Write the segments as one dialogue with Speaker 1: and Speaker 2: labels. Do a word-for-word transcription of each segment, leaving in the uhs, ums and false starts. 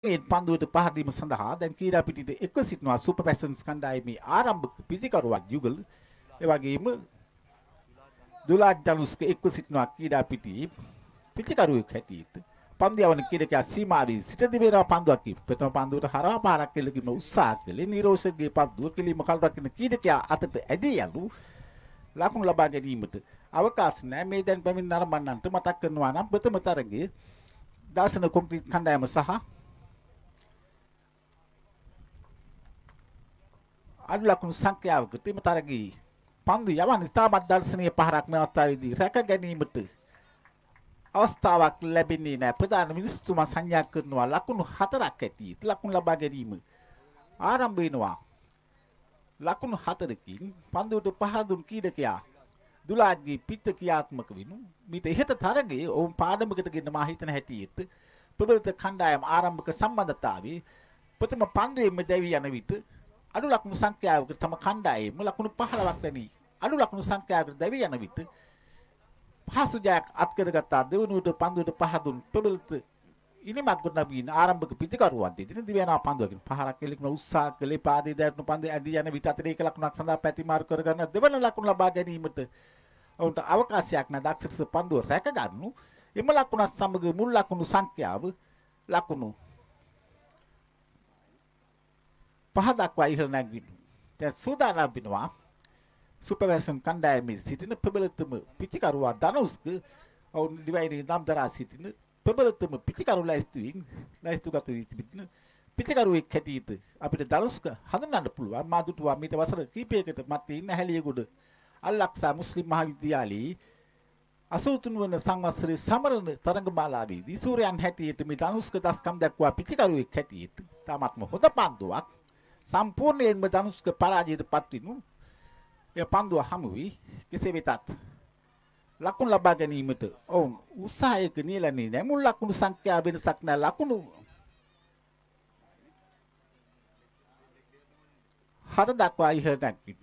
Speaker 1: ඒ පන්දුවට පහර දීම සඳහා දැන් ක්‍රීඩා පිටියට එක්ව සිටිනවා සුපර් පැෂන්ස් කණ්ඩායමේ ආරම්භක පිතිකරුවක් යුගල්. ඒ වගේම දුලාජ් ජනුස්ක එක්ව සිටිනවා ක්‍රීඩා පිටියේ පිතිකරුවෙක් හැටියට. පන්දු යවන ක්‍රීඩකයා සීමාවේ සිට දිවෙනවා පන්දුවක්. ප්‍රථම පන්දුවට හරවා පාරක් කෙලකින උත්සාහ කළේ නිරෝෂගේ පන්දුව කෙලිම කල් රකින්න ක්‍රීඩකයා අතට ඇදී යනු ලකුණු ලබා ගැනීමට අවකාශ නැහැ. මේ දැන් පැමිණ නරඹන්නන්ට මතක් කරනවා නම් ප්‍රථම තරගයේ දාසන කොන්ක්‍රීට් කණ්ඩායම සහ අඩු ලකුණු සංඛ්‍යාවකට එම තරගයේ පන්දු යවන ඉතාමත් දර්ශනීය පහරක් මේ අවස්ථාවේදී රැක ගැනීමට අවස්ථාවක් ලැබෙන්නේ නැහැ. ප්‍රධාන මිනිස්තුමා සංඥා කරනවා ලකුණු හතරක් ඇති. ලකුණු ලබා ගැනීම ආරම්භ වෙනවා. ලකුණු හතරකින් පන්දුවට පහර දුන් ක්‍රීඩකයා දුලාජ්ගේ පිට ක්‍රියාත්මක වෙනු. මීට ඉහත තරගයේ ඔවුන් පාඩමකට ගෙන මා හිතන හැටියට ප්‍රබලිත කණ්ඩායම ආරම්භක සම්බන්ධතාවයේ ප්‍රථම පන්දුවේම දැවි යන විට අඩු ලකුණු සංඛ්‍යාවකට තම කණ්ඩායම ලකුණු පහළොවක් වැනි අඩු ලකුණු සංඛ්‍යාවකට දැවි යන විට පහසු ජයක් අත්කරගත්තා. දෙවනුවට පන්දුවට පහ දුන් ප්‍රබලිත ඉනිමක් ගොඩ නබින ආරම්භක පිටිකරුවන් දෙදින දිවයනා පන්දුවකින් පහරක් එල්ලෙන උත්සාහ කළේ පාදයේ දැටුණු පන්දු ඇදී යන විට අතරේ එක ලකුණක් සඳහා පැතිමාරු කරගන්න දෙවන ලකුණ ලබා ගැනීමට ඔවුන්ට අවකාශයක් නැ. දක්ෂ පන්දුව රැක ගන්නු. එම ලකුණත් සමග මුල් ලකුණු සංඛ්‍යාව ලකුණු පහ දක්වා ඉහළ නැගිනු. දැන් සූදානම් වෙනවා සුපර් පැෂන් කණ්ඩායමේ සිටින ප්‍රබලතම පිටිකරුවා ධනුස්ක ඔවුන් දිවයිනේ නම් දරා සිටින ප්‍රබලතම පිටිකරු ලැයිස්තුවින් ලැයිස්තුගත වී තිබෙන පිටිකරුවෙක් හැටියට අපිට ධනුස්ක හඳුනන්න පුළුවන්. මා දුටුවා මීට වසර කිහිපයකට මත්තේ ඉන්න හැලියගොඩ අල්-අක්සා මුස්ලිම් මහාවිද්‍යාලයේ අසූ තුන් වන සංවත්සරයේ සමරන තරඟමාලාවේදී සූර්යයන් හැටියට මේ ධනුස්ක දස්කම් දක්වා පිටිකරුවෙක් හැටියට තාමත්ම හොඳ පන්දුවක් සම්පූර්ණයෙන්ම ධනුස්ක පරාජයට පත්විනු. එය පන්දුව හමු වී කෙසේ වෙතත් ලකුණු ලබා ගැනීමට ඔවුන් උත්සාහයක නියැලෙන්නේ නැහැ. මුල් ලකුණු සංඛ්‍යාව වෙනසක් නැහැ. ලකුණු හත දක්වා ඉහළ නැගිටින.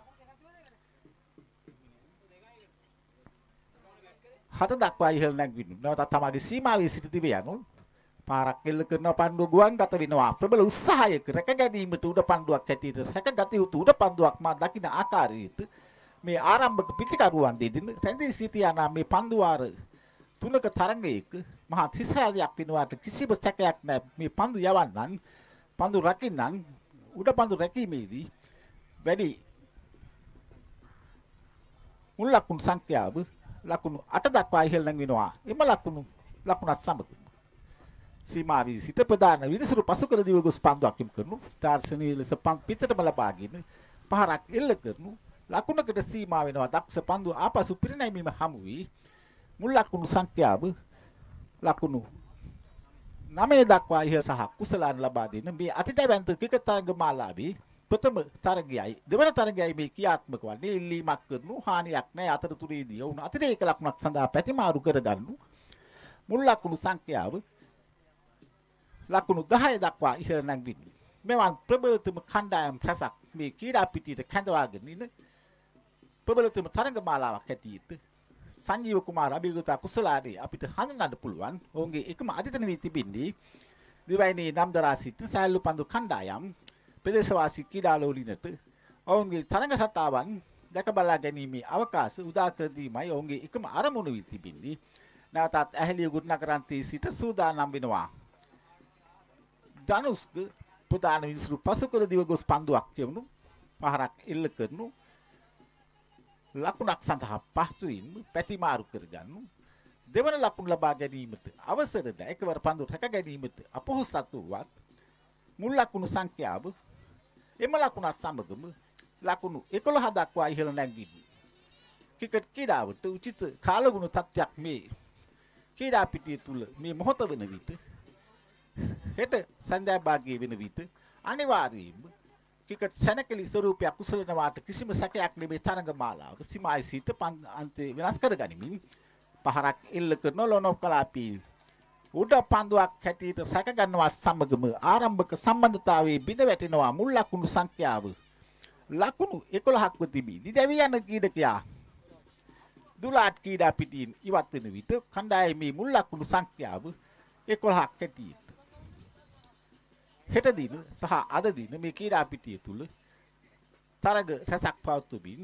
Speaker 1: හත දක්වා ඉහළ නැගිටින. නැවතත් තමයි සීමාවේ සිට තිබේ යනු. පාරක් එල්ල කරන පන්දුව ගුවන් ගත වෙනවා. ප්‍රබල උත්සාහයක රැක ගැනීමට උඩ පන්දුවක් හැටියට රැකගත යුතු උඩ පන්දුවක් මා දකින ආකාරයට මේ ආරම්භක පිටිකරුවන් දෙදින රැඳී සිටියා නම් මේ පන්දු වාර තුනක තරඟයක මහා තිසරයක් වෙනවාට කිසිම සැකයක් නැහැ. මේ පන්දු යවන්නන් පන්දු රකින්නන් උඩ පන්දු රැකීමේදී වැඩි මුල් ලකුණු සංඛ්‍යාව ලකුණු අට දක්වා ඉහළ නැගෙනවා. එම ලකුණු ලකුණත් සමග සීමාවේ සිට ප්‍රධාන විනිසුරු පසු කර දිව ගොස් පන්දුවක් යොමු කරනු. දාර්ශනීය ලෙස පන් පිටතම ලබාගෙන පහරක් එල්ල කරනු. ලකුණකට සීමා වෙනවා. දක්ෂ පන්දුව ආපසු පිරිනැමීම හමු වී මුල් ලකුණු සංඛ්‍යාව ලකුණු නවය දක්වා ඉහළ සහ කුසලාන ලබා දෙන මේ අතිදැවැන්ත ක්‍රිකට් තරඟමාලාවේ ප්‍රථම තරගයයි දෙවන තරගයයි මේ ක්‍රියාත්මක වන්නේ. ඉල්ලීමක් කරනු හානියක් නැහැ. අතරතුරේදී වුණ අතිරේක ලකුණක් සඳහා පැතිමාරු කරගන්නු. මුල් ලකුණු සංඛ්‍යාව ලකුණු දහය දක්වා ඉහළ නැගිටින. මෙවන් ප්‍රබලතම කණ්ඩායම් රසක් මේ ක්‍රීඩා පිටියට කැඳවාගෙන ඉන්න ප්‍රබලතම තරඟමාලාවක් ඇටියෙත් සංජීව කුමාර අභිගත කුසලාදී අපිට හඳුනන්න පුළුවන්. ඔවුන්ගේ එකම අධිතන වී තිබෙන්නේ දිවයිනේ නම් දරා සිට සෑල්ලු පන්දු කණ්ඩායම් ප්‍රදේශවාසී ක්‍රීඩාලෝලිනට ඔවුන්ගේ තරඟ රටාවන් දැක බලා ගැනීමේ අවකාශ උදා කර දීමයි ඔවුන්ගේ එකම අරමුණ වී තිබෙන්නේ. නැවතත් ඇහැලිය ගුණනගරන්තේ සිට සූදානම් වෙනවා. ධනුස්ක ප්‍රධාන විනිසුරු පසු කර දිව ගොස් පන්දුවක් යවනු. පහරක් එල්ල කරනු. ලකුණක් සඳහා පහසුවෙන්ම පැතිමාරු කරගන්නු. දෙවන ලකුණ ලබා ගැනීමට අවසර ද එකවර පන්දු රැක ගැනීමට අපොහොසත් වූවත් මුල් ලකුණු සංඛ්‍යාව එම ලකුණත් සමගම ලකුණු එකොළහ දක්වා ඉහළ නැගිටින. ක්‍රිකට් ක්‍රීඩාවට උචිත කාලගුණ තත්ත්වයක් මේ ක්‍රීඩා පිටිය තුල මේ මොහොත වෙන විට හෙට සන්ධ්‍යා භාගයේ වෙන විට අනිවාර්යයෙන්ම ක්‍රිකට් සැනකෙලි ස්වරූපයක් කුසලනවාට කිසිම සැකයක් නෙමේ තරඟමාලාවක සීමායි සිට අන්තේ වෙනස් කරගනිමින් පහරක් එල්ල කරන ලොනොෆ් කලාපී උඩ පන්දුවක් හැටියට රැක ගන්නවා සමගම ආරම්භක සම්බන්ධතාවයේ බිඳ වැටෙනවා. මුල් ලකුණු සංඛ්‍යාව ලකුණු එකොළහක්ව තිබී දිදැවි යන ක්‍රීඩකයා දුලාට් ක්‍රීඩා පිටින් ඉවත් වෙන විට කණ්ඩායමේ මුල් ලකුණු සංඛ්‍යාව එකොළහක් හැටියට හෙට දින සහ අද දින මේ ක්‍රීඩා පිටිය තුල තරග රැසක් පවත්වමින්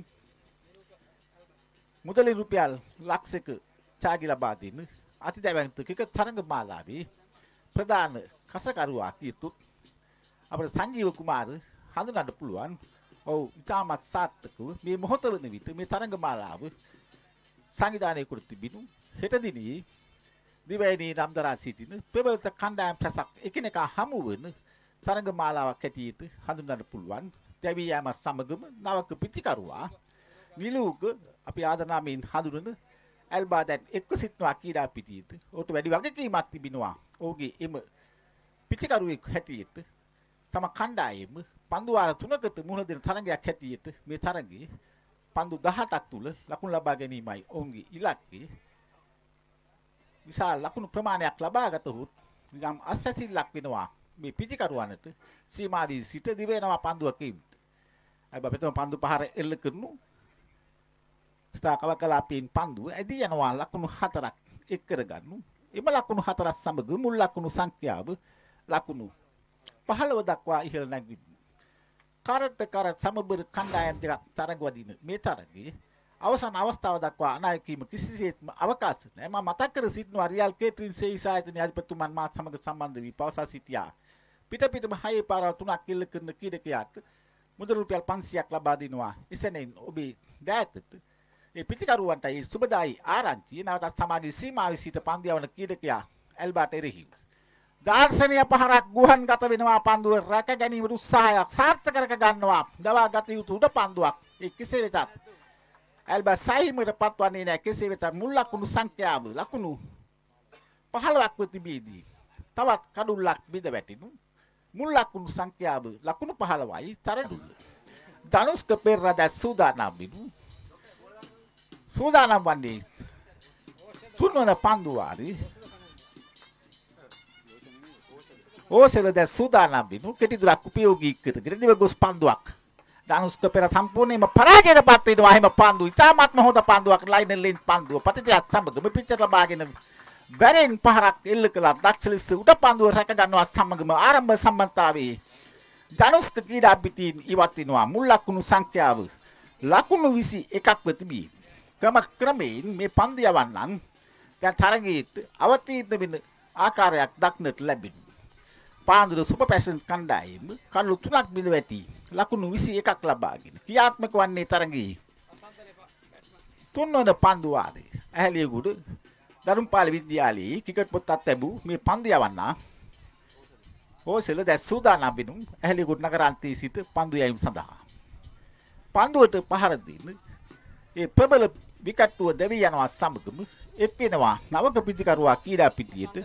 Speaker 1: මුදලින් රුපියල් ලක්ෂයක ඡාගි ලබා දෙන අතිදැවැන්ත ක්‍රිකට් තරඟ මාලාවේ ප්‍රධාන කසකරුවා කියතුත් අපේ සංජීව කුමාර හඳුනන්න පුළුවන්. ඔව් ඉතාමත් සාර්ථකව මේ මොහොත වන විට මේ තරඟ මාලාව සංවිධානය කර තිබෙනු හෙට දිනේ දිවයිනේ රම්දරා සිටින පෙරවලත කණ්ඩායම් ප්‍රසක් එකිනෙකා හමු වන තරඟ මාලාවක් ඇටියට හඳුන්වන්න පුළුවන්. දැවී යාම සමගම නවක පිටිකරුවා නිලුක අපි ආදරණාමෙන් හඳුනන ඇල්බා දැන් එක්ක සිටනවා කීඩා පිටියට. ඔහුට වැඩි වගකීමක් තිබෙනවා. ඔහුගේ එම පිටිකරුවෙක් හැටියට තම කණ්ඩායම පන්දු වාර තුනකට මුහුණ දෙන තරඟයක් හැටියට මේ තරඟයේ පන්දු දහඅටක් තුල ලකුණු ලබා ගැනීමයි ඔවුන්ගේ ඉලක්කය. විශාල ලකුණු ප්‍රමාණයක් ලබාගතහොත් යම් අසැසිල්ලක් වෙනවා මේ පිටිකරුවන්ට සීමාවී සිට දිවෙනවා පන්දුවකින්. අයි බබතම පන්දු පහර එල්ල කරනු ස්ථාකව කලාපීන් පන්දුව ඇදී යනවා ලකුණු හතරක් එක් කරගන්නු. එම ලකුණු හතරක් සමග මුල් ලකුණු සංඛ්‍යාව ලකුණු පහළව දක්වා ඉහළ නැගිටිනවා. කරට කර සමබර කණ්ඩායම් දෙකක් තරඟ වදින මේ තරඟයේ අවසන් අවස්ථාව දක්වා අනායකීම කිසිසේත්ම අවකාශ නැහැ. මම මතක් කර සිටිනවා රියල් කේටරින් සේවිස ආයතනයේ අධිපතිතුමන් මාත් සමග සම්බන්ධ වී පවසා සිටියා. පිට පිටම හයේ පාරවල් තුනක් ඉල්ල කරන ක්‍රීඩකයාට මුදල් රුපියල් පන්සියයක් ලබා දෙනවා. එසැනින් ඔබේ දෑතට ඒ පිටිකරුවන්ට ඒ සුබදායි ආරංචිය නැවතත් සමාජයේ සීමාවේ සිට පන්දු යවන ක්‍රීඩකයා ඇල්බර්ට් එරෙහිව දාර්ශනික පහරක් ගුවන්ගත වෙනවා. පන්දුව රැක ගැනීමට උත්සාහයක් සාර්ථක කර ගන්නවා. දවා ගත යුතු උඩ පන්දුවක්. ඒ කෙසේ වෙතත් ඇල්බර්ට් සයිමට පත්වන්නේ නැහැ. කෙසේ වෙතත් මුල් ලකුණු සංඛ්‍යාව ලකුණු පහළොවක් ව තිබීදී තවත් කඩුල්ලක් බිඳ වැටෙනු. මුල් ලකුණු සංඛ්‍යාව ලකුණු පහළොවයි තරදුල්ල. ධනුෂ්ක පෙරරදා සූදානම් වෙනු. සූදානම් වන්නේ තුන්වන පන්දු වාරේ ඕසෙල දැන් සූදානම් වෙනු. කෙටි දුරක් උපයෝගී කරගෙන දිව ගොස් පන්දුවක් ධනුෂ්ක පෙර සම්පූර්ණයෙන්ම පරාජයටපත් වෙනවා. එහෙම පන්දු ඉතාමත්ම හොඳ පන්දුවක් ලයිනර් ලෙන් පන්දුව ප්‍රතිජයක් සමගම පිටට ලබාගෙන බැරෙන් පහරක් එල්ල කළා. දක්ෂ ලෙස උඩ පන්දුව රැක ගන්නවා සමගම ආරම්භ සම්බන්ධතාවයේ ධනුෂ්ක ක්‍රීඩා පිටින් ඉවත් වෙනවා. මුල් ලකුණු සංඛ්‍යාව ලකුණු විසි එකක් ව තිබී ක්‍රම ක්‍රමයෙන් මේ පන්දු යවන්නන් දැන් තරගයට අවතීර්ණ වෙන ආකාරයක් දක්නට ලැබෙනවා. පාන්දුර සුපර් පැෂන්ස් කණ්ඩායම කළු තුනක් බිඳ වැටි ලකුණු විසි එකක් ලබාගෙන ක්‍රියාත්මක වන්නේ තරගයේ තුන්වන පන්දු වාරයේ ඇහැලියගොඩ දරුම්පාල විද්‍යාලයේ ක්‍රිකට් පොතක් ලැබූ මේ පන්දු යවන්නා ඕසෙල දැන් සූදානම් වෙනු ඇහැලියගොඩ නගරාන්තයේ සිට පන්දු යැවීම සඳහා. පන්දුවට පහර දෙන්න ඒ ප්‍රබල විකට්ටුව දැවී යනවා සමගම එක් වෙනවා නවක පිටිකරුවා ක්‍රීඩා පිටියට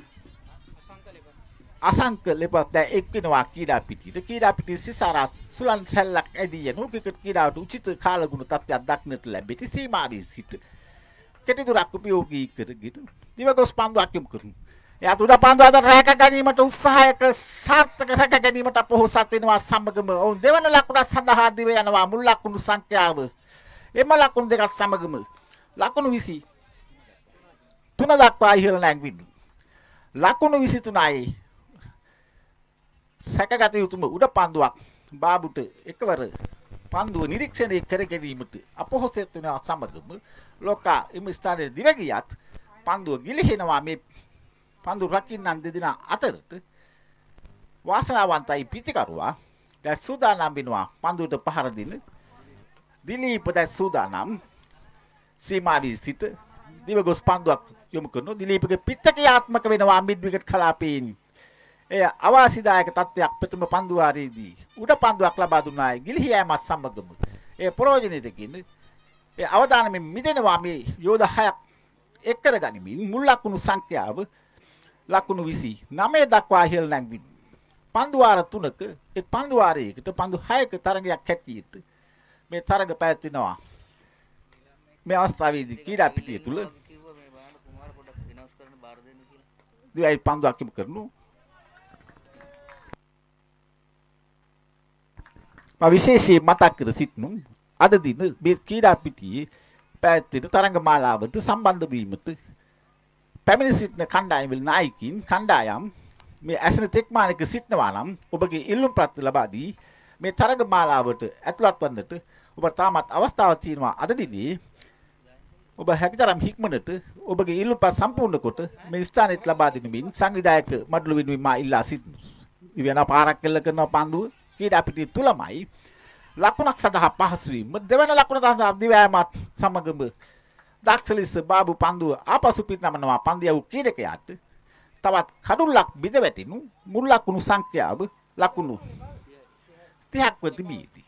Speaker 1: අසංක ලෙපත් දැන් එක් වෙනවා ක්‍රීඩා පිටියට. ක්‍රීඩා පිටියේ සිසාරා සුලන් රැල්ලක් ඇදී යනු ක්‍රිකට් ක්‍රීඩාවට උචිත කාලගුණ තත්ත්වයක් දක්නට ලැබෙති සීමාවේ සිට කෙටි දුරක් උපයෝගී කරගෙන දිවගොස් පන්දුවක් යොමු කරමු. එයා උඩ පන්දුව අතර රැක ගැනීමට උත්සාහයක සාර්ථක රැක ගැනීමට පොහොසත් වෙනවා සමගම ඔවුන් දෙවන ලකුණ සඳහා දිව යනවා. මුල් ලකුණු සංඛ්‍යාව එම ලකුණු දෙකත් සමගම ලකුණු විසි තුන දක්වා ඉහළ නැගිටිනු. ලකුණු විසි තුනයි රැකගත යුතුම උඩ පන්දුවක් බාබුට එකවර පන්දුව නිරීක්ෂණය කර ගැනීමට අපොහොසත් වෙන සමගම ලෝකා එම ස්ථානයේ දිව ගියත් පන්දුව ගිලිහෙනවා. මේ පන්දු රකින්නන් දෙදෙනා අතරට වාසනාවන්තයි පිටිකරුවා දැන් සූදානම් වෙනවා පන්දුවට පහර දෙන්න. දිලීප දැන් සූදානම් සීමාවේ සිට දිවගොස් පන්දුවක් යොමු කරනවා. දිලීපගේ පිට ක්‍රියාත්මක වෙනවා මිඩ් විකට් කලාපයෙන්. එය අවාසිදායක තත්ත්වයක් ප්‍රථම පන්දු වාරයේදී උඩ පන්දුවක් ලබා දුන්නායි ගිලිහි යෑමත් සමගම ඒ ප්‍රයෝජනෙටකින් ඒ අවදානමෙන් මිදෙනවා. මේ යෝධ හයක් එක් කරගනිමින් මුල් ලකුණු සංඛ්‍යාව ලකුණු විසි නවය දක්වා ඉහළ නැගිටින පන්දු වාර තුනක එක් පන්දු වාරයකට පන්දු හයක තරගයක් හැටියට මේ තරග පැවැත්වෙනවා. මේ අවස්ථාවේදී ක්‍රීඩා පිටිය තුල දිවයි පන්දුවක් යොමු කරනු. මා විශේෂයෙන් මතක් කර සිටිනු අද දින මේ ක්‍රීඩා පිටියේ පැවැත්වෙන තරඟ මාලාවට සම්බන්ධ වීමට පැමිණ සිටින කණ්ඩායම් වල නායකින් කණ්ඩායම් මේ ඇසෙන තෙක් මානක සිටනවා නම් ඔබගේ ඉල්ලුම් ප්‍රත්‍ය ලබා දී මේ තරග මාලාවට ඇතුළත් වන්නට ඔබ තාමත් අවස්ථාවක් තියෙනවා අද දිනේ ඔබ හැකිතරම් හික්මනට ඔබගේ ඉල්ලුම් පත් සම්පූර්ණ කොට මේ ස්ථානෙට ලබා දෙනමින් සංවිධායක මඩලු වෙනුවෙන් මා ඉල්ලා සිටිනවා. ඉවෙන පාරක් කෙල්ල කරන පන්දුව කීඩා පිටිය තුලමයි ලකුණක් සඳහා පහසු වීම දෙවන ලකුණ සඳහා දිවෑමත් සමගම දක්ෂලිස බාබු පන්දුව ආපසු පිටනමනවා පන්දියව කීඩකයාට තවත් කඩුල්ලක් බිඳ වැටිනු මුල් ලකුණු සංඛ්‍යාව ලකුණු තිහක් ව තිබීදී.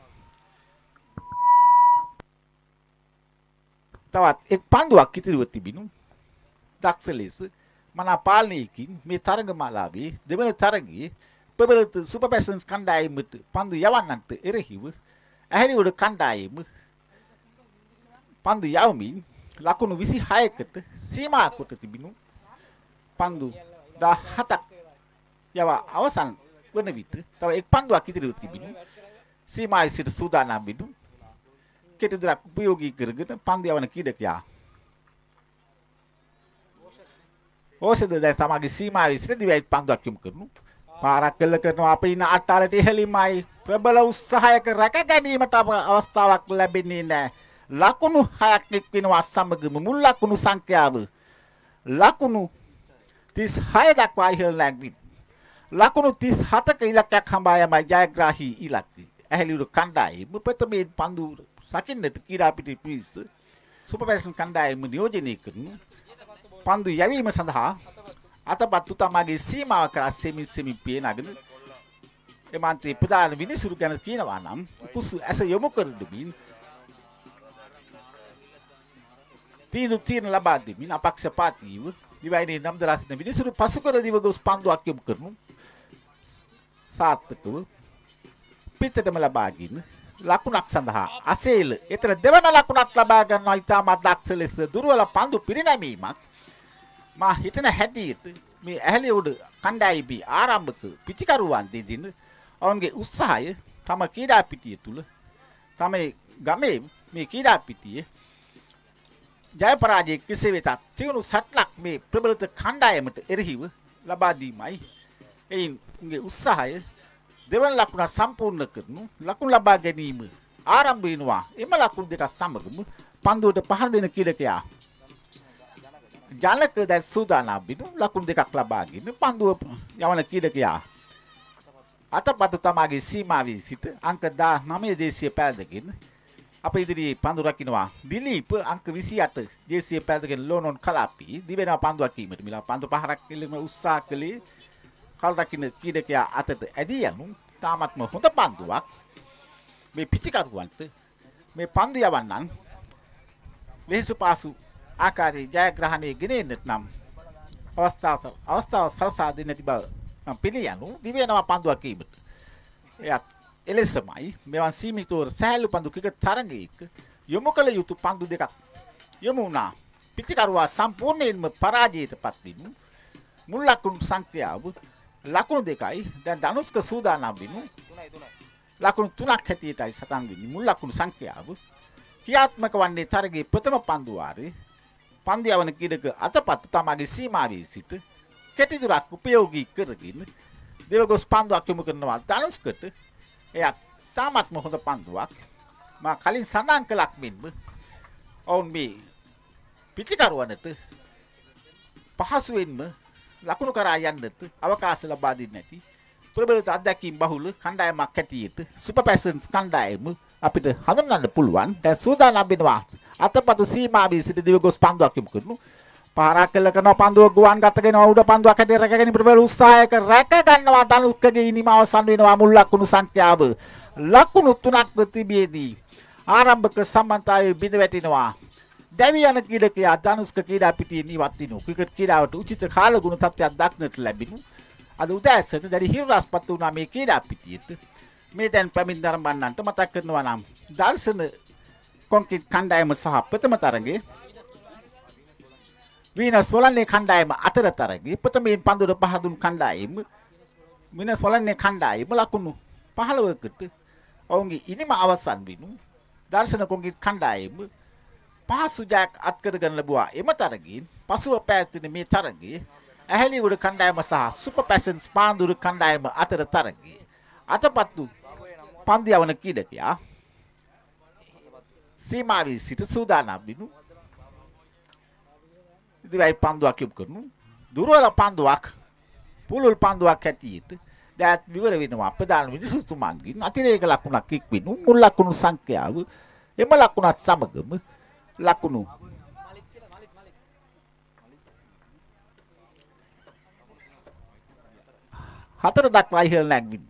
Speaker 1: තවත් එක් පන්දුවක් ඉතිරිව තිබිනු දක්ෂලිස මනා පාලනයකින් මේ තරග මාලාවේ දෙවන තරගයේ පෙබලත සුපර් පැෂන්ස් කණ්ඩායමට පන්දු යවන්නන්ට එරෙහිව ඇහැලිවුඩ කණ්ඩායම පන්දු යවමින් ලකුණු විසිහයකට සීමා කොට තිබිනු පන්දු දහහතක් යව අවසන් වන විට තව එක් පන්දුවක් ඉදිරිව තිබිනු සීමායි සිට සූදානම් විදු කෙටි දුරක් උපයෝගී කරගෙන පන්දු යවන ක්‍රීඩකයා ඕෂද දැන් තමගේ සීමාවේ සිට දිවයිත් පන්දුවක් යොමු කරනු පාරක් කළ කරනවා අපේ ඉන්න අට්ටාලට ඉහළින්මයි ප්‍රබල උත්සාහයක රැක ගැනීමට අවස්ථාවක් ලැබෙන්නේ නැහැ. ලකුණු හයක් එක් වෙනවා සමගම මුල් ලකුණු සංඛ්‍යාව ලකුණු තිස් හය දක්වා ඉහළ නැගී ලකුණු තිස් හතක ඉලක්කයක් හඹා යමයි ජයග්‍රාහී ඉලක්කය. ඇහැලිවුඩ කණ්ඩායම ප්‍රථමයෙන් පන්දු රකින්නට ක්‍රීඩා පිටි පිරිස සුපර් පැෂන් කණ්ඩායම නියෝජනය කරනු පන්දු යැවීම සඳහා අතපත්තු තමගේ සීමාව කරා සෙමින් සෙමින් පියනගෙන එමන්ත්‍රී ප්‍රධාන විනිසුරු ගැන කියනවා නම් කුසු ඇස යොමු කරමින් තීරු තීරණ ලබා දෙමින් අපක්ෂපාතීව දිවයිනේ නම් දරා සිටින විනිසුරු පසු කර දිව ගොස් පන්දුවක් යොමු කරනු සාර්ථකව පිටතටම ලබාගෙන ලකුණක් සඳහා අසේල එතන දෙවන ලකුණක් ලබා ගන්නවා ඉතාමත් දක්ෂ ලෙස දුර්වල පන්දු පිරිනැමීමක් මා හිතන හැටියට මේ ඇහැලිවුඩ කණ්ඩායමේ ආරම්භක පිටිකරුවන් දෙදින ඔවුන්ගේ උත්සාහය තම ක්‍රීඩා පිටිය තුල තම ගමේ මේ ක්‍රීඩා පිටියේ ජය පරාජය කෙසේ වෙතත් තියුණු සටලක් මේ ප්‍රබලත කණ්ඩායමට එරෙහිව ලබා දීමයි එයින්ගේ උත්සාහය දෙවන ලකුණ සම්පූර්ණ කරනු ලකුණු ලබා ගැනීම ආරම්භ වෙනවා එම ලකුණු දෙක සමගම පන්දුවට පහර දෙන ක්‍රීඩකයා ජනක දැන් සූදානම් වෙනු ලකුණු දෙකක් ලබාගෙන පන්දුව යවන ක්‍රීඩකයා අතපතු තමගේ සීමාවේ සිට අංක දහනවය දේශීය පැලඳගෙන අප ඉදිරියේ පන්දු රකින්නවා දිලීප් අංක විසිඅට දේශීය පැලඳගෙන ලෝනොන් කලාපි දිවෙනවා පන්දුවක් කීමට මිලා පන්දු පහරක් කෙලෙම උත්සාහ කළේ කල් රකින්න ක්‍රීඩකයා අතට ඇදී යනු තාමත්ම හොඳ පන්දුවක් මේ පිටිකරුවන්ට මේ පන්දු යවන්නන් වෙහසු පාසු ආකාරයේ ජයග්‍රහණය ගෙනෙන්නට නම් අවස්ථාව අවස්ථාව සලසා දෙන්නට බව මම පිළියනු දිවෙනවා පන්දුවක් කීමට එයත් එලෙසමයි මෙවන් සීමිතව සෑහළු පන්දු ක්‍රිකට් තරගයක යොමු කළ යුතු පන්දු දෙකක් යොමු වුණා පිටිකරුවා සම්පූර්ණයෙන්ම පරාජයටපත් වීම මුල් ලකුණු සංඛ්‍යාව ලකුණු දෙකයි දැන් ධනුෂ්ක සූදානම් වෙනු ලකුණු තුනක් හැටියටයි සටන් වෙන්නේ මුල් ලකුණු සංඛ්‍යාව ක්‍රියාත්මක වන්නේ තරගයේ ප්‍රථම පන්දු වාරේ පන්දු යවන ක්‍රීඩක අතපත් තමගේ සීමාවේ සිට කෙටි දුරක් උපයෝගී කරගෙන දෙවගොස් පන්දුවක් යොමු කරනවා ධනුෂ්කට එයත් තාමත්ම හොඳ පන්දුවක් මා කලින් සඳහන් කළක් මෙන්ම ඔවුන් මේ පිටිකරුවනට පහසුවෙන්ම ලකුණු කරා යන්නට අවකාශ ලබා දෙන්නේ නැති ප්‍රබල අත්දැකීම් බහුල කණ්ඩායමක් හැටියට සුපර් පැෂන්ස් කණ්ඩායම අපිට හඳුන්වන්න පුළුවන් දැන් සූදානම් වෙනවා අතපතු සීමාවේ සිට දිවගොස් පන්දුවක් යොමු කරනු පාරක් කළ කරන පන්දුව ගුවන් ගතගෙන උඩ පන්දුවක් හැටියට රැකගෙන ප්‍රබල උත්සාහයක රැක ගන්නවා ධනුෂ්කගේ ඉනිම අවසන් වෙනවා මුල් ලකුණු සංඛ්‍යාව ලකුණු තුනක් තිබියදී ආරම්භක සම්මතය බිඳ වැටෙනවා දැවි යන ක්‍රීඩකයා ධනුෂ්ක ක්‍රීඩා පිටියේ ඉවත් වෙනු ක්‍රිකට් ක්‍රීඩාවට උචිත කාලගුණ තත්ත්වයක් දක්නට ලැබෙනු අද උදෑසන දැරි හිරුරස්පත් වුණා මේ ක්‍රීඩා පිටියට මේ දැන් පැමිණ දරඹන්නන්ට මතක් කරනවා නම් දර්ශන කොන්ක්‍රීට් කණ්ඩායම සහ ප්‍රථම තරගයේ විනස් වලන්නේ කණ්ඩායම අතර තරගයේ ප්‍රථමයෙන් පන්දුර පහ දුන් කණ්ඩායම විනස් වලන්නේ කණ්ඩායම ලකුණු පහළොවකට ඔවුන්ගේ ඉනිම අවසන් වෙනු දර්ශන කොන්ක්‍රීට් කණ්ඩායම පහසු ජයක් අත්කර ගන්න ලැබුවා එම තරගයෙන් පසුව පැවැත්වෙන මේ තරගයේ ඇහැලියගොඩ කණ්ඩායම සහ සුපර් පැෂන්ස් පාන්දුරු කණ්ඩායම අතර තරගය. අතපත්තු පන්දු යවන ක්‍රීඩකයා සීමාවේ සිට සූදානම් වෙනු. ඉදිරියි පන්දුවක් යොමු කරනු. දුරවල පන්දුවක් පුලුල් පන්දුවක් හැටියට දැත් විවර වෙනවා ප්‍රධාන විනිසුතුමන්ගෙන් අතිරේක ලකුණක් එක් වෙනු. මුල් ලකුණු සංඛ්‍යාව එම ලකුණත් සමගම ලකුණු හතර දක්වා ඉහළ නැගින්.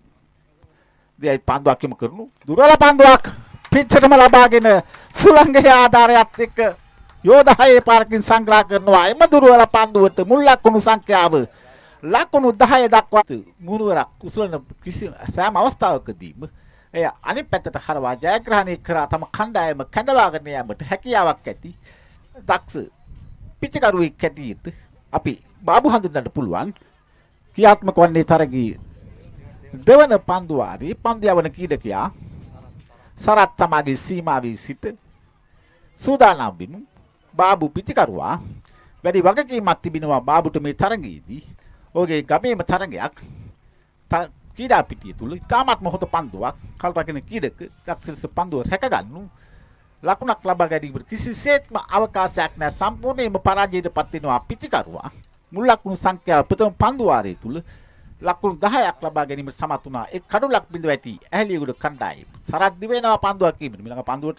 Speaker 1: දෙයි පන්දුවක් යොමු කරනු. දුරවල පන්දුවක් පිටතටම ලබාගෙන සුලංගයේ ආධාරයත් එක්ක යෝධහයේ පාරකින් සංග්‍රහ කරනවා. එම දුරවල පන්දුවට මුල් ලකුණු සංඛ්‍යාව ලකුණු දහය දක්වා මුණුවරක් කුසලන කිසි සෑම අවස්ථාවකදීම එය අනිත් පැත්තට හරවා ජයග්‍රහණය කරා තම කණ්ඩායම කැඳවාගෙන යාමට හැකියාවක් ඇති දක්ෂ පිටිකරුවෙක් හැටියට අපි බාබු හඳුන්වන්න පුළුවන්. ක්‍රියාත්මක වන්නේ තරගයේ දෙවන පන්දු වාරයේ පන්දු යවන ක්‍රීඩකයා සරත් තමගේ සීමාවේ සිට සූදානම් වෙනු. බාබු පිටිකරුවා වැඩි වගකීමක් තිබෙනවා බාබුට මේ තරගයේදී. ඔහුගේ ගමේම තරගයක් ක්‍රීඩා පිටිය තුල ඉතාමත්ම හොඳ පන්දුවක් කල්පගෙන ක්‍රීඩක දක්ෂ පන්දුව රැකගන්නු. ලකුණක් ලබා ගැනීමට කිසිසේත්ම අවකාශයක් නැහැ. සම්පූර්ණයෙන්ම පරාජයට පත් වෙනවා පිටිකරුවා. මුල් ලකුණු සංඛ්‍යාව ප්‍රථම පන්දු වාරයේ තුල ලකුණු දහයක් ලබා ගැනීම සමත් වුණා. එක් කඩුලක් බිඳ වැටි ඇහැලියගොඩ කණ්ඩායම සරත් දිවෙනවා පන්දුවක් කීමට මිලඟ පන්දුවට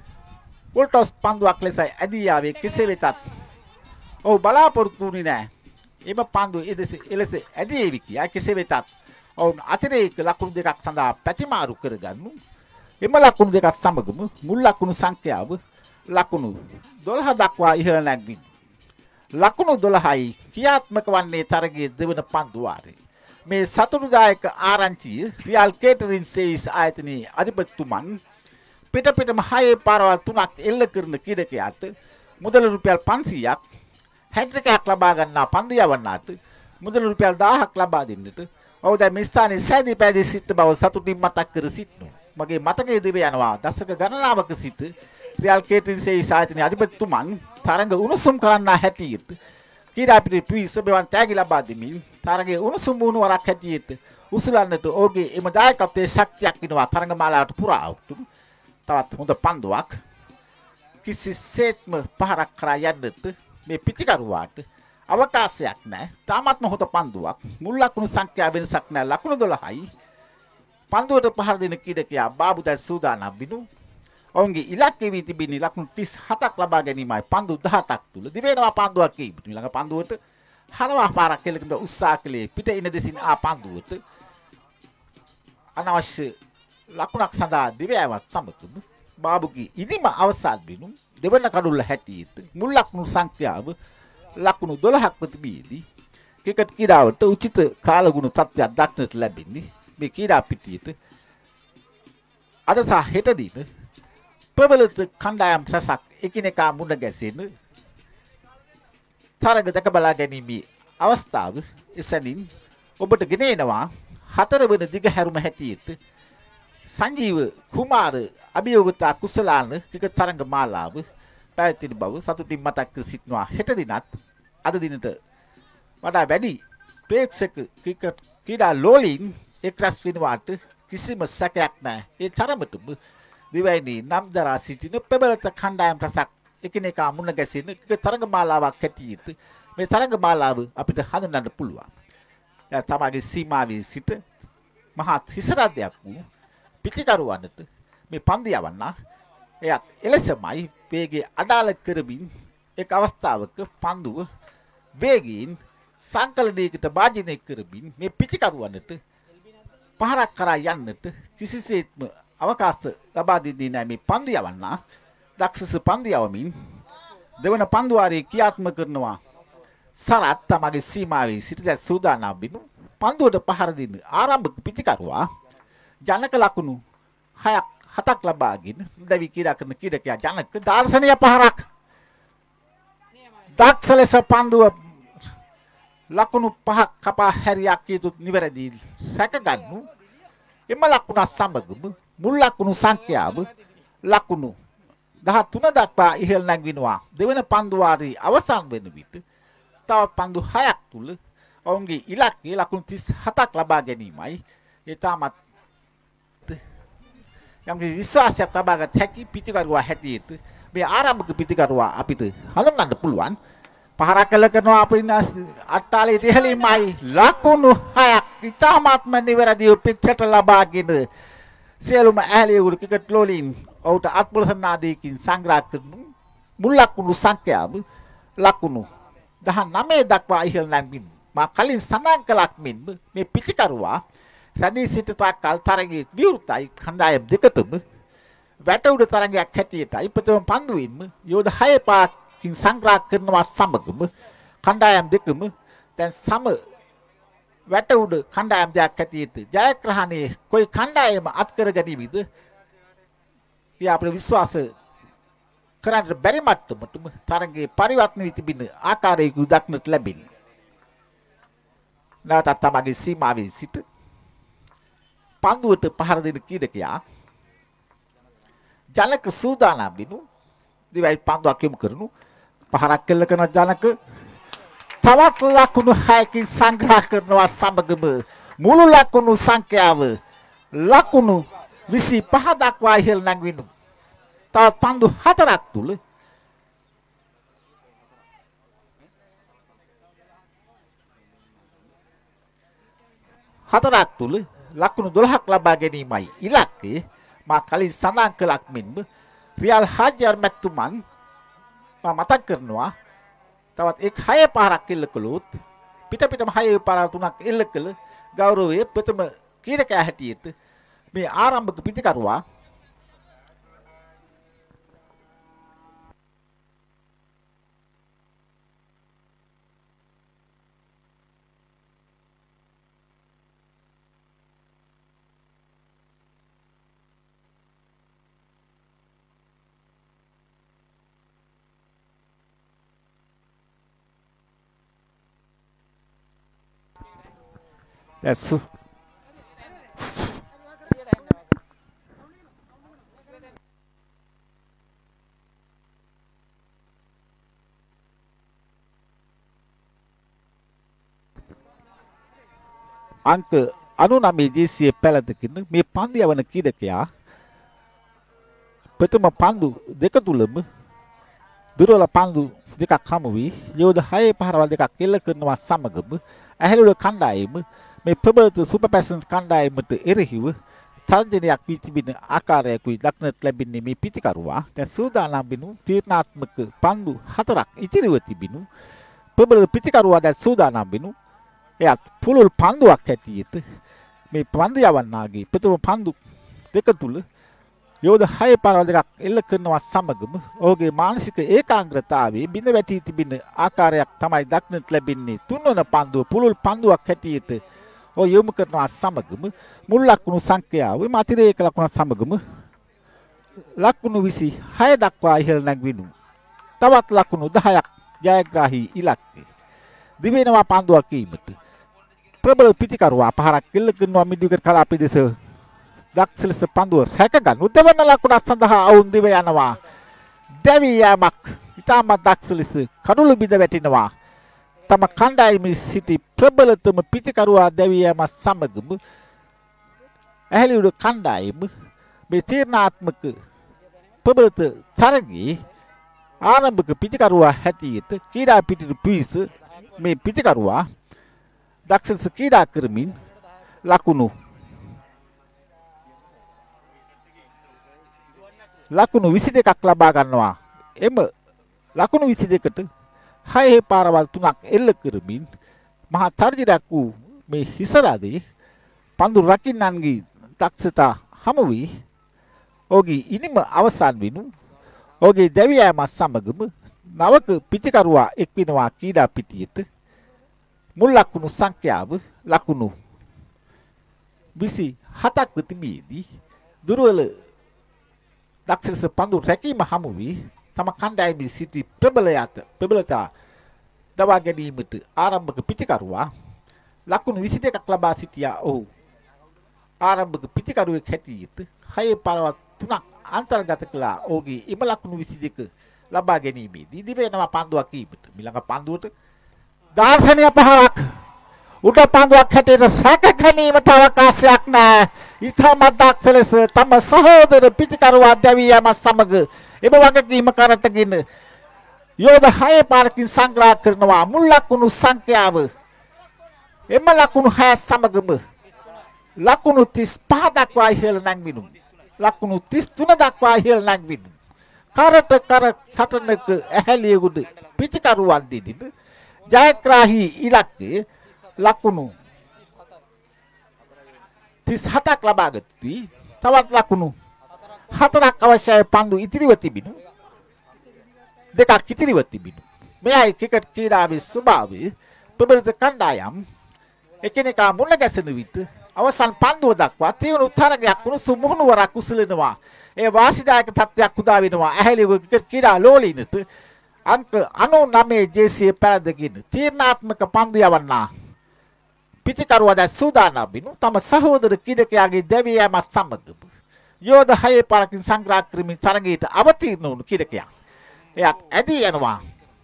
Speaker 1: වෝල්ටස් පන්දුවක් ලෙස ඇදී ආවේ. කෙසේ වෙතත් ඔව් බලාපොරොත්තු වුණේ නැහැ. එම පන්දු එලෙස ඇදී ඒවි කියා. කෙසේ වෙතත් ඔවුන් අතිරේක ලකුණු දෙකක් සඳහා පැතිමාරු කරගන්නු. එම ලකුණු දෙකක් සමගම මුල් ලකුණු සංඛ්‍යාව ලකුණු දොළහ දක්වා ඉහළ නැගින්. ලකුණු දොළහයි ක්‍රියාත්මක වන්නේ තරගයේ දෙවන පන්දු වාරයේ. මේ සතුටුදායක ආරංචිය රියල් කේටරින් සර්විස් ආයතනයේ අධිපතිතුමන් පිට පිටම හයේ පාරවල් තුනක් එල්ල කරන ක්‍රීඩකයාට මුදල රුපියල් පන්සීයක් හැට්‍රිකයක් ලබා ගන්නා පන්දු යවන්නාට මුදල රුපියල් දහයක් ලබා දෙන්නට ඔහු දැන් මේ ස්ථානයේ සෑදී පැදී සිට බව සතුටින් මතක් කර සිටිනවා. මගේ මතකයේ දිව යනවා දශක ගණනාවක සිට රියල් කේටරින් සර්විස් ආයතනයේ අධිපතිතුමන් තරඟ උණුසුම් කරන්නා හැටියට ක්‍රීඩා පිටි පිවිස බෙවන් තෑගි ලබා දෙමින් තරගයේ උණුසුම් වුණු වරක් හැටියට උසුලන්නට ඔහුගේ එම දායකත්වයේ ශක්තියක් වෙනවා තරඟ මාලාවට පුරා උතුම්. තවත් හොඳ පන්දුවක් කිසිසේත්ම පහරක් කරා යන්නට මේ පිටිකරුවාට අවකාශයක් නැහැ. තාමත්ම හොඳ පන්දුවක්. මුල් ලකුණු සංඛ්‍යාව වෙනසක් නැහැ. ලකුණු දොළහයි. පන්දුවට පහර දෙන ක්‍රීඩකයා බාබු දැන් සූදානම් වෙනු. ඔවුන්ගේ ඉලක්කය වී තිබෙන්නේ ලකුණු තිස් හතක් ලබා ගැනීමයි. පන්දු දහටක් තුල දිවෙනවා පන්දුවක් කීප. ඊළඟ පන්දුවට හරවා පාරක් කෙලකට උත්සාහ කළේ පිට ඉන දෙසින් ආ පන්දුවට අනවශ්‍ය ලකුණක් සඳහා දිවෑවත් සමතුම බාබුගේ ඉදිම අවසන් වෙනු. දෙවන කඩුල්ල හැටියට මුල් ලකුණු සංඛ්‍යාව ලකුණු දොළහක් ප්‍රතිබීදී ක්‍රිකට් ක්‍රීඩාවට උචිත කාලගුණ තත්ත්වයක් දක්නට ලැබෙන්නේ මේ ක්‍රීඩා පිටියට. අද සහ හෙට දින ප්‍රබලත කණ්ඩායම් රසක් එකිනෙකා මුණ ගැසෙන තරග දැක බලා ගැනීමේ අවස්ථාව එසැනින් ඔබට ගෙන එනවා හතරවන දිග හැරුම හැටියට සංජීව කුමාර අභියෝගතා කුසලාන ක්‍රිකට් තරඟ මාලාව පැවැත්වෙන බව සතුටින් මතක් කර සිටිනවා. හෙට දිනත් අද දිනට වඩා වැඩි ප්‍රේක්ෂක ක්‍රිකට් ක්‍රීඩා ලෝලීන් එක්රැස් වෙනවාට කිසිම සැකයක් නැහැ. ඒ තරමටම දිවයිනේ නම් දරා සිටින ප්‍රබලත කණ්ඩායම් රසක් එකිනෙකා මුණ ගැසෙන ක්‍රිකට් තරඟ මාලාවක් හැටියට මේ තරඟ මාලාව අපිට හඳුනන්න පුළුවන්. දැන් තමයි සීමාවේ සිට මහත් හිසරදයක් වූ පිටිකරුවන්ට මේ පන්දු යවන්න එයත් එලෙසමයි වේගය අඩාල කරමින් එක් අවස්ථාවක පන්දුව වේගයෙන් සංකලනයකට භාජනය කරමින් මේ පිටිකරුවන්ට පහරක් කරා යන්නට කිසිසේත්ම අවකාශ ලබා දෙන්නේ නැහැ. මේ පන්දු යවන්න දක්ෂස පන්දු යවමින් දෙවන පන්දු වාරයේ ක්‍රියාත්මක කරනවා. සරත් තමගේ සීමාවේ සිට දැන් සූදානම් වෙනු. පන්දුවට පහර දෙන්න ආරම්භක පිටිකරුවා ජනක ලකුණු හයක් හතක් ලබාගෙන දැවි ක්‍රීඩා කරන ක්‍රීඩකයා ජනක දාර්ශනීය පහරක් දක්ෂ ලෙස පන්දුව ලකුණු පහක් කපා හැරියක් යුතු නිවැරදි රැකගන්නු. එම ලකුණ සමගම මුල් ලකුණු සංඛ්‍යාව ලකුණු දහතුන දක්වා ඉහළ නැගිනවා. දෙවන පන්දු වාරයේ අවසන් වෙන විට තව පන්දු හයක් තුල ඔවුන්ගේ ඉලක්කය ලකුණු තිස් හතක් ලබා ගැනීමයි. ඒ තාමත් යම් විශ්වාසයක් ලබාගත හැකි පිටිකරුවා හැටියට මේ ආරම්භක පිටිකරුවා අපිට හඳුන්වන්න පුළුවන්. පහරක් කළ කරනවා අපේ අට්ටාලේ ඉහළින්මයි ලකුණු හයක් ඉතාමත්ම නිවැරදිව පිටට ලබාගෙන සියලුම ඇහැලියුරු ක්‍රිකට් ලෝලීන් ඔහුට අත්පොලසනාදීකින් සංග්‍රහ කරනු මුල් ලකුණු සංඛ්‍යාව ලකුණු දහනවය දක්වා ඉහළ නැංවීම. මා කලින් සඳහන් කළක් මෙන් මේ පිටිකරුවා රැඳී සිට තාක්කල් තරගයේ විවෘතයි කණ්ඩායම් දෙකටම වැට උඩ තරගයක් හැටියටයි ප්‍රථම පන්දුවෙන්ම යෝධ හය පාකින් සංග්‍රහ කරනවා සමගම කණ්ඩායම් දෙකම දැන් සම වැට උඩ කණ්ඩායම් දෙකක් හැටියට ජයග්‍රහණයේ කොයි කණ්ඩායම අත්කර ගැනීමද කියා අපේ විශ්වාස කරන්න බැරි මට්ටමටම තරගයේ පරිවර්තන වී තිබෙන ආකාරයක දක්නට ලැබෙනවා. නැවතත් තමගේ සීමාවේ සිට පන්දුවට පහර දෙන ක්‍රීඩකයා ජනක සූදානම් වෙනු දිවයි පන්දුවක් යොමු කරනු පහරක් කෙල්ල කරන ජනක තවත් ලකුණු හයකින් සංග්‍රහ කරනවා සමගම මුළු ලකුණු සංඛ්‍යාව ලකුණු විසිපහ දක්වා ඉහළ නැංවෙනු. තවත් පන්දු හතරක් තුල හතරක් තුල ලකුණු දොළහක් ලබා ගැනීමයි ඉලක්කය. මා කලින් සඳහන් කළක් මෙන්ම රියල් හාජර් මැතුමන් මා මතක් කරනවා තවත් එක් හය පාරක් එල්ල කළොත් පිට පිටම හය පාර තුනක් එල්ල කළ ගෞරවයේ ප්‍රථම ක්‍රීඩකයා හැටියට මේ ආරම්භක පිටිකරුවා That's අංක අනූනවය ජීසියේ පැලඳගෙන මේ පන්දු යවන ක්‍රීඩකයා ප්‍රථම පන්දු දෙක තුලම දුර්වල පන්දු දෙකක් හමු වී යෝධ හය පහරවල් දෙකක් එල්ල කරනවා සමගම ඇහැලුල කණ්ඩායම මේ ප්‍රබලත සුපර් පැෂන්ස් කණ්ඩායමට එරෙහිව තර්ජනයක් වී තිබෙන ආකාරයකුයි දක්නට ලැබෙන්නේ මේ පිටිකරුවා. දැන් සූදානම් වෙනු තීරණාත්මක පන්දු හතරක් ඉතිරිව තිබෙනු ප්‍රබල පිටිකරුවා දැන් සූදානම් වෙනු එයත් පුළුල් පන්දුවක් හැටියට මේ පන්දු යවන්නාගේ ප්‍රථම පන්දු දෙක තුල යෝධ හය පාරවල් දෙකක් එල්ල කරනවා සමගම ඔහුගේ මානසික ඒකාග්‍රතාවයේ බිඳ වැටී තිබෙන ආකාරයක් තමයි දක්නට ලැබෙන්නේ. තුන්වන පන්දුව පුළුල් පන්දුවක් හැටියට ඔය යොමු කරනවා සමගම මුල් ලකුණු සංඛ්‍යාව මාතිරේක ලකුණ සමගම ලකුණු විසිහය දක්වා ඉහළ නැගිනු. තවත් ලකුණු දහයක් ජයග්‍රාහී ඉලක්කය. දිවෙනවා පන්දුවක් කීමට. ප්‍රබල පිටිකරුවා පහරක් එල්ල කරනවා මිඩුවිකට් කලාපයේ දෙස දක්ෂ ලෙස පන්දුව රැක ගන්න උදවන ලකුණක් සඳහා අවුන් දිව යනවා. දැවි යෑමක් ඉතාමත් දක්ෂ ලෙස කඩුළු බිඳ වැටෙනවා. තම කණ්ඩායමේ සිටි ප්‍රබලතම පිටිකරුවා දැවි යෑම සමගම ඇහැලියුඩ කණ්ඩායම මේ තීරණාත්මක ප්‍රබලත තරගයේ ආරම්භක පිටිකරුවා හැටියට ක්‍රීඩා පිටිට පිවිස මේ පිටිකරුවා දක්ෂ ලෙස ක්‍රීඩා කරමින් ලකුණු ලකුණු විසි දෙකක් ලබා ගන්නවා. එම ලකුණු විසි දෙකට හය පාරවල් තුනක් එල්ල කරමින් මහා තර්ජනයක් වූ මේ හිසරාදී පන්දු රකින්නන්ගේ දක්ෂතා හමු වී ඔහුගේ ඉනිම අවසන් වෙනු ඔහුගේ දැවි යෑම සමගම නවක පිටිකරුවා එක් වෙනවා ක්‍රීඩා පිටියට. මුල් ලකුණු සංඛ්‍යාව ලකුණු විසි හතක් වෙතිමේදී දුර්වල දක්ෂ පන්දු රැකීම හමු වී තම කණ්ඩායමේ සිටි ප්‍රබලයාට ප්‍රබලතා දවා ගැනීමට ආරම්භක පිටිකරුවා ලකුණු විසි දෙකක් ලබා සිටියා. ඔහු ආරම්භක පිටිකරුවෙක් හැටියට හය පාරවල් තුනක් අන්තර්ගත කළා. ඔහුගේ එම ලකුණු විසි දෙක ලබා ගැනීමේදී දිවෙනවා පන්දුවක් කීපට. ඊළඟ පන්දුවට දාර්ශනික පහරක් උඩ පන්දුවක් හැටියට රැක ගැනීමට අවකාශයක් නැහැ. ඉතාමත් දක්ෂ ලෙස තම සහෝදර පිටිකරුවා දැවී යාම සමග එම වගකීම කරටගෙන යෝධ හය පාරකින් සංග්‍රහ කරනවා මුල් ලකුණු සංඛ්‍යාව. එම ලකුණු හය සමගම ලකුණු තිස් පහ දක්වා ඉහළ නැංවිනු. ලකුණු තිස් තුන දක්වා ඉහළ නැංවිනු. කරට කර සටනක ඇහැලියගොඩ පිටිකරුවන් දෙදින ජයග්‍රාහී ඉලක්කය ලකුණු තිස් හතක් ලබා ගත්ී. තවත් ලකුණු හතරක් අවශ්‍යයි පන්දු ඉතිරිව තිබිනු. දෙකක් ඉතිරිව තිබිනු. මෙයයි ක්‍රිකට් ක්‍රීඩාවේ ස්වභාවය. ප්‍රබලිත කණ්ඩායම් එකිනෙකා මුණ ගැසෙන විට අවසන් පන්දුව දක්වා තීව්‍ර තරගයක් උණුසුම් මුහුණුවරක් උසලනවා. ඒ වාසිදායක තත්ත්වයක් උදා වෙනවා. ඇහැලියගොඩ ක්‍රිකට් ක්‍රීඩා ලෝලීනට අංක අනූනවය ජේසීය පැලඳගෙන තීරණාත්මක පන්දු යවන්නා පිටිකරුවා දැන් සූදානම් වෙනු. තම සහෝදර ක්‍රීඩකයාගේ දැවී යාම සමග යෝධ හය පාරකින් සංග්‍රහ කරමින් තරගයට අවතීර්ණ වුණු ක්‍රීඩකයා එයක් ඇදී යනවා.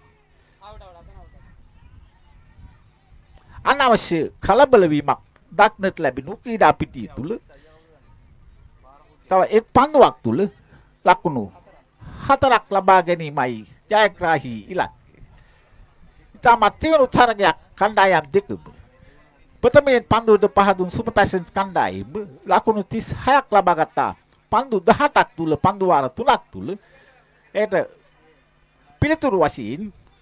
Speaker 1: අනවශ්‍ය කලබල වීමක් දක්නට ලැබෙනු ක්‍රීඩා පිටිය තුල. තව එක් පන්දුවක් තුල ලකුණු හතරක් ලබා ගැනීමයි ජයග්‍රාහී ඉලක්කය. ඉතාමත් තීව්‍ර තරගයක් කණ්ඩායම් දෙකම. ප්‍රථමයෙන් පන්දුවට පහදුන් සුපර් පැෂන්ස් කණ්ඩායම ලකුණු තිස් හයක් ලබා ගත්තා. පන්දු දහඅටක් තුල පන්දු වාර තුනක් තුල එයට පිළිතුරු වශයෙන්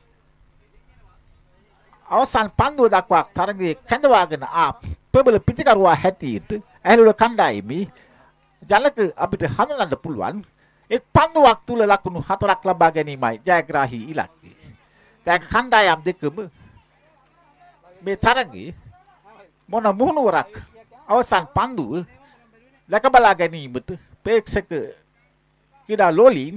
Speaker 1: අවසන් පන්දුව දක්වා තරගයේ කැඳවාගෙන ආ ප්‍රබල පිටිකරුවා හැටියට ඇහැලුව කණ්ඩායමේ ජලක අපිට හඳුනන්න පුළුවන් එක් පන්දුවක් තුල ලකුණු හතරක් ලබා ගැනීමයි ජයග්‍රාහී ඉලක්කය. දැන් කණ්ඩායම් දෙකම මේ තරගයේ මොන මුහුණුවරක් අවසන් පන්දුව දැක බලා ගැනීමට ප්‍රේක්ෂක ක්‍රීඩා ලෝලීන්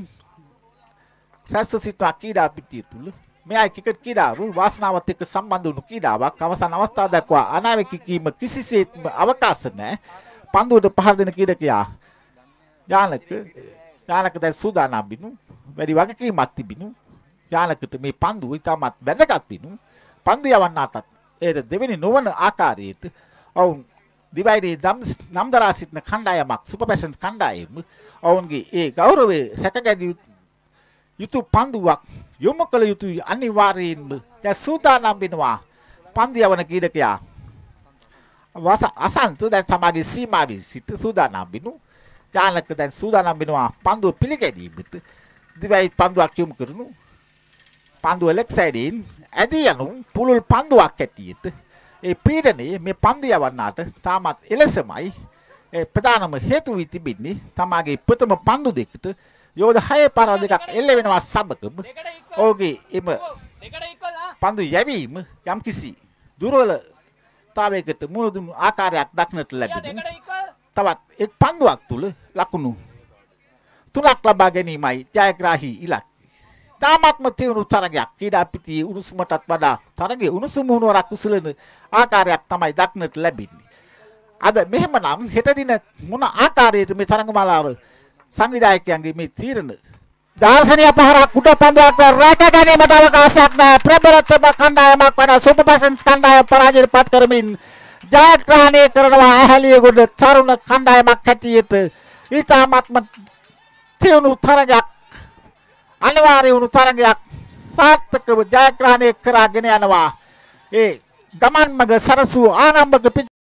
Speaker 1: රැස්ව සිටවා ක්‍රීඩා පිටිය තුල මෙයයි ක්‍රිකට් ක්‍රීඩාව වාසනාවත් එක්ක සම්බන්ධ වුණු ක්‍රීඩාවක්. අවසන් අවස්ථාව දක්වා අනාවැකි කීම කිසිසේත්ම අවකාශ නැහැ. පන්දුවට පහර දෙන ක්‍රීඩකයා යානක යානක දැන් සූදානම් වෙනු. වැඩි වගකීමක් තිබිනු. යානකට මේ පන්දුව ඉතාමත් වැදගත් වෙනු. පන්දු යවන්නාටත් ඒ දෙවෙනි නොවන ආකාරයට ඔවුන් දිවයිනේ නම් දරා සිටින කණ්ඩායමක් සුපර් පැෂන්ස් කණ්ඩායම ඔවුන්ගේ ඒ ගෞරවය රැකගැනීම යුතු පන්දුවක් යොමු කළ යුතුයි අනිවාර්යයෙන්ම. දැන් සූදානම් වෙනවා පන්දු යවන ක්‍රීඩකයා වාස අසන්ත දැන් සමාගයේ සීමාවේ සිට සූදානම් වෙනු. ජානක දැන් සූදානම් වෙනවා පන්දුව පිළිගැනීමට. දිවයි පන්දුවක් යොමු කරනු. පන්දුව ලෙග් සයිඩින් ඇදී යනු පුළුල් පන්දුවක් ඇටියට ඒ පීඩනයේ මේ පන්දු යවන්නාට තාමත් එලෙසමයි ඒ ප්‍රධානම හේතු වී තිබෙන්නේ. තමාගේ ප්‍රථම පන්දු දෙකට යෝධ හය පාර දෙකක් එල්ල වෙනවා සමගම ඔහුගේ එම පන්දු යැවීම යම්කිසි දුර්වලතාවයකට මුහුණ දුන් ආකාරයක් දක්නට ලැබෙනවා. තවත් එක් පන්දුවක් තුල ලකුණු තුනක් ලබා ගැනීමයි ජයග්‍රාහී ඉලක්කය. තාමත්ම තීව්‍ර තරගයක් ක්‍රීඩා පිටියේ උණුසුමටත් වඩා තරගයේ උණුසුම මුහුණුවරක් උසලන ආකාරයක් තමයි දක්නට ලැබෙන්නේ. අද මෙහෙමනම් හෙට දින මොන ආකාරයකට මේ තරගමාලාව සංවිධායකයන්ගේ මේ තීරණ දාර්ශනික පහරක් උඩ පන්දුවක් රැක ගැනීමට අවකාශයක් නැහැ. ප්‍රබලතම කණ්ඩායමක් වන සුපර් පැෂන්ස් කණ්ඩායම පරාජයට පත් කරමින් ජයග්‍රහණය කරනවා ඇහැලියගොඩ තරුණ කණ්ඩායමක් හැටියට. ඉතාමත්ම තීව්‍ර තරගයක් අනිවාර්ය වුණු තරගයක් සාර්ථකව ජයග්‍රහණය කරගෙන යනවා. ඒ ගමන් මඟ සරසූ ආරම්භක